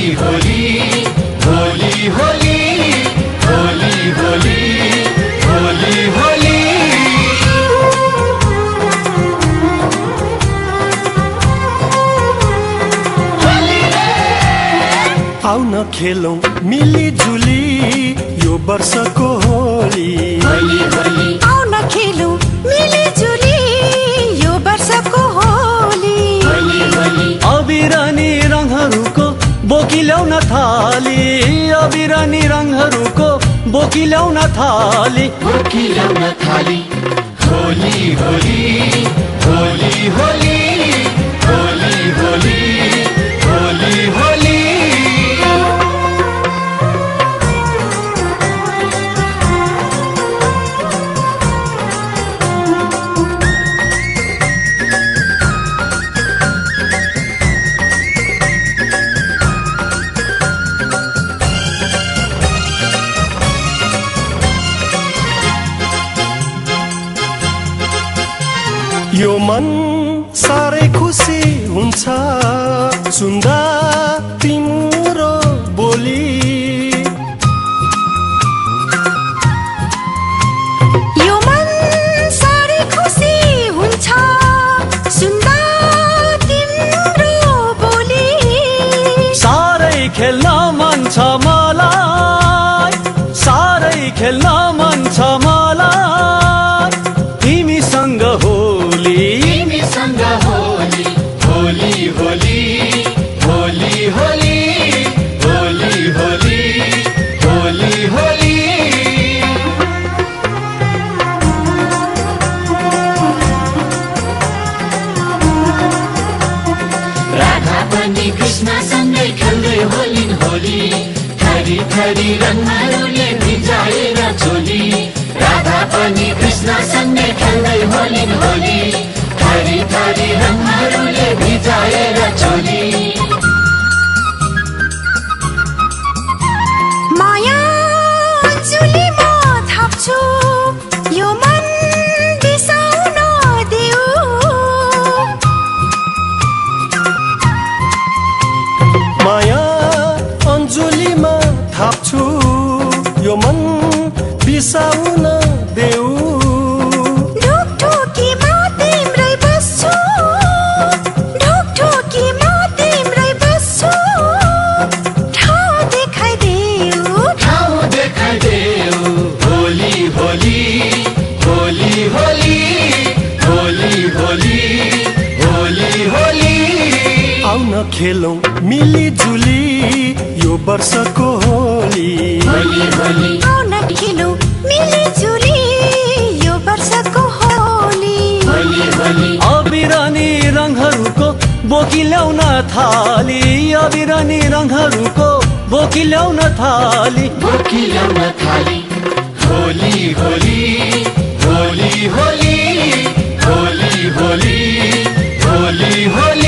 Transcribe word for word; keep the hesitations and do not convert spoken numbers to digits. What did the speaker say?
होली होली होली होली होली होली होली आउ न खेलौं मिली जुली यो वर्षको होली होली होली आउ न खेलौं मिली जुली यो वर्षको होली होली होली अबिरानी रङहरूको बोकी ल्याउन थाली अबिरानी रङहरूको बोकी ल्याउन थाली बोकी ल्याउन थाली होली होली होली होली होली होली होली होली यो मन साह्रै खुसी हुन्छ सुन्दा तिम्रो बोली यो मन साह्रै खुसी हुन्छ सुन्दा तिम्रो बोली साह्रै खेल्न मन छ मलाई साह्रै खेल्न मन छ मलाई तिमीसँग होली तिमीसँग होली होली होली होली होली होली होली होली होली राधा पनि कृष्णसँगै खेल्दै होलिन् होली थरी थरी रङहरूले भिजाएर चोली राधा पनि कृष्णसँगै खेल्दै होलिन् होली थरी थरी रङहरूले भिजाएर चोली माया अञ्जुलीमा थाप्छु यो मन बिसाउन देऊ माया अञ्जुलीमा थाप्छु यो मन बिसाउन देऊ ढोकढोकीमा तिम्रै बस्छु ढोकढोकीमा तिम्रै बस्छु ठाउँ देखाइदेऊ ठाउँ देखाइदेऊ होली होली होली होली होली होली होली होली आउ न खेलौं मिली जुली यो वर्षको होली होली होली आउ न खेलौं मिली जुली यो वर्षको होली होली होली अबिरानी रङहरूको बोकी ल्याउन थाली अबिरानी रङहरूको बोकी ल्याउन थाली बोकी ल्याउन थाली होली होली होली होली होली होली होली होली